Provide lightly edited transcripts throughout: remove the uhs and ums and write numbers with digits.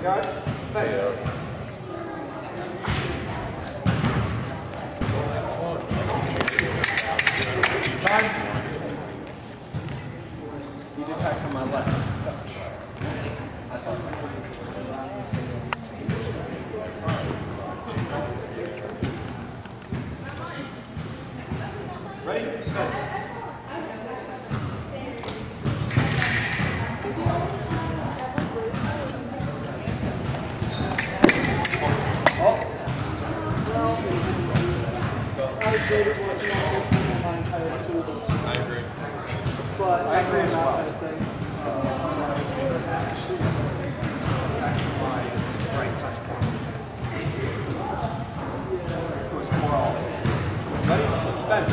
guard, fence. Time. You'd attack from my left. Ready? Fence. I agree. But I agree as well. Right touch point. It was 4-all. Ready? Fence.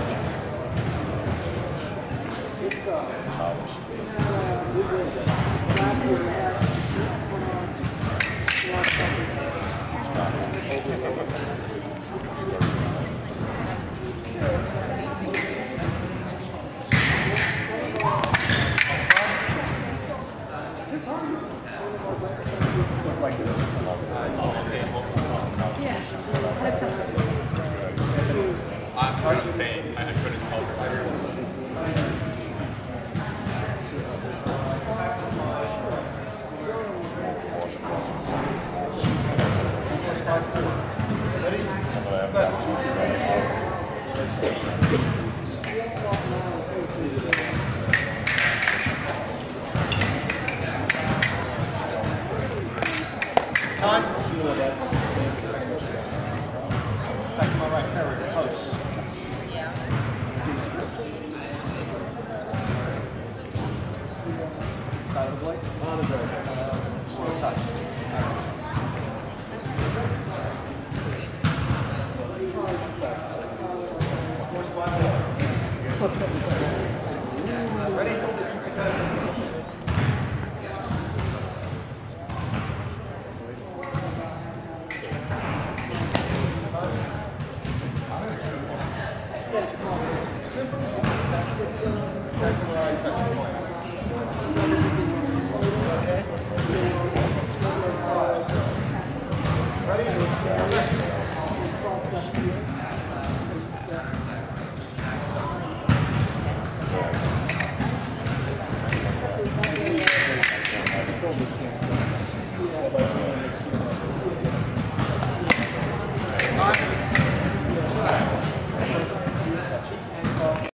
I'm hard to stay. I couldn't help it. Ready? Fence. Time. Back to my right. Post. Side of the blade? On the blade. Touch. Ready? Touch point.